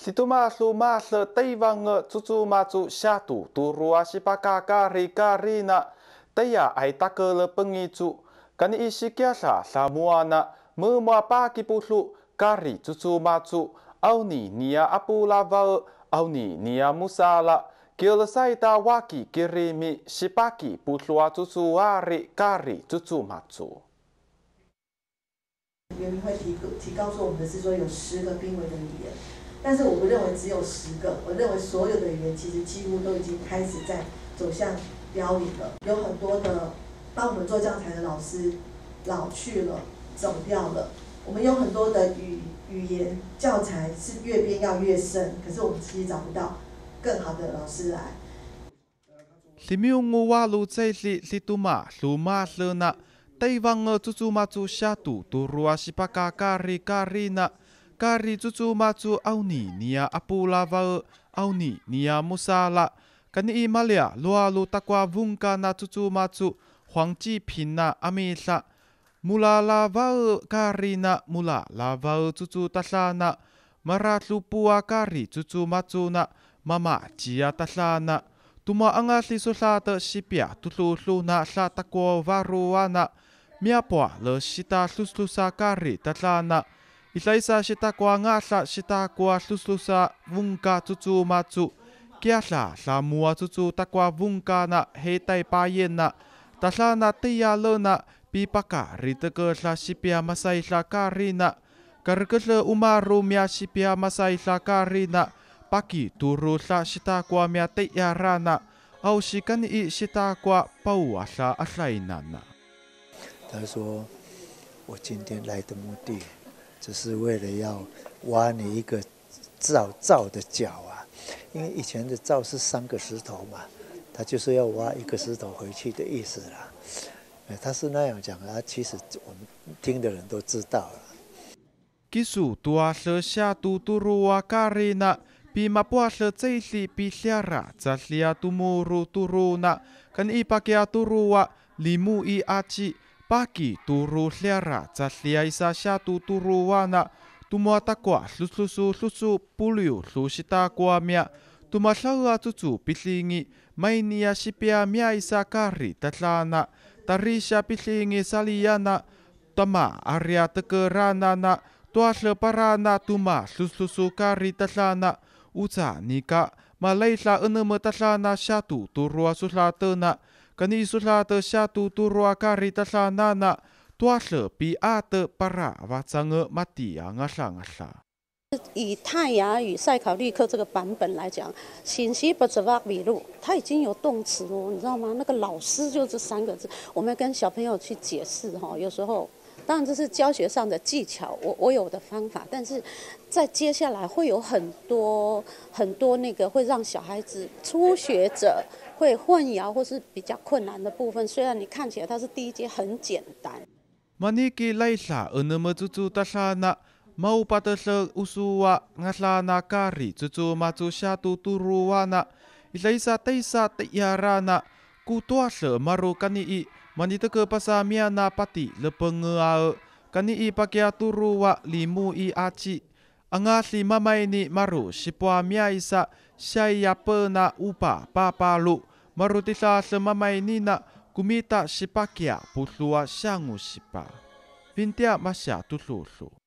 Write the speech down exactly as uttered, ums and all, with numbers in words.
Lituma luma le taiwang tutu matu syatu turua sipaka kari karina taya ai taka le pengicu kani isi kiasa samuana memua paki pulu kari tutu matu au ni nia apu lava au ni nia musala kila saita waki kirimi sipaki pulua tutu ari kari tutu matu。 原民会提提告诉我们的是说有十个濒危的语言，但是我不认为只有十个，我认为所有的语言其实几乎都已经开始在走向凋零了。有很多的帮我们做教材的老师老去了，走掉了。我们有很多的语语言教材是越编要越深，可是我们其实找不到更好的老师来。 Limiungu walu tsaili lituma luma lena taiwang tutu matu syatu turua sipaka kari karina kari tutu matu auni nia apu lava auni nia musala kani i malia lualu takwa vungka na tutu matu huangji pinna amisa mula lava karina mula lava tutu tasana maratlupua kari tutu matu na mama jia tasana tuma anga lisolata sipia tutulu na sa takwa varuana miapua le sita suslusa kari tatlana ilaisa sita kwa ngasa sita kwa suslusa vungka tutu matu kiasa samua tutu takwa vungka na hetai payena tatlana tia lena pipaka riteke sa sipia masai sa karina karkele umaru mia sipia masai sa karina paki turu sa sita kwa mia tia rana au sikani i sita kwa paua sa asainana。 他说：“我今天来的目的，只是为了要挖你一个造造的脚啊，因为以前的造是三个石头嘛，他就是要挖一个石头回去的意思啦。他是那样讲啊，其实我们听的人都知道了。” Kisu tua se syatu turua karina pima puasa tsaili pisiara zaslia tumuru turuna kan ipakia turua limu i aci paki turu liara zaslia isa syatu turuwana tumua takwa suslusu susu puliu susita kwa mia tuma saua tutu pisingi mainia sipia mia isa kari tatlana tarisha pisingi saliana tama area tekerana na tuasle parana tuma suslusu kari tatlana uca nika malaysa eneme tatlana syatu turua suslatena kani suslate syatu turua kari tatlana na tuasle pi ate para wacange mati ngasa ngasa。 以泰雅语赛考律课这个版本来讲，信息不只挖笔录，它已经有动词哦，你知道吗？那个老师就这三个字，我们要跟小朋友去解释哈。有时候，当然这是教学上的技巧，我我有我的方法，但是在接下来会有很多很多那个会让小孩子初学者会混淆或是比较困难的部分。虽然你看起来它是第一节很简单。 Maniki laisa eneme tutu tasana mau patase usua ngasana kari tutu matu syatu turuwana ilaisa taisa tiyarana kutuase maru kani i maniteke pasamiana pati lepengea kani i pakia turuwa limu i aci angasi mamaini maru sipua miaisa syaya pena upa papalu maru tisa semamainina kumita sipakia puslua syangu sipa vintia masya tususu